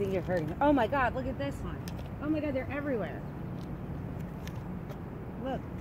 think you're hurting her. Oh my God, look at this one. Oh my God, they're everywhere. Look.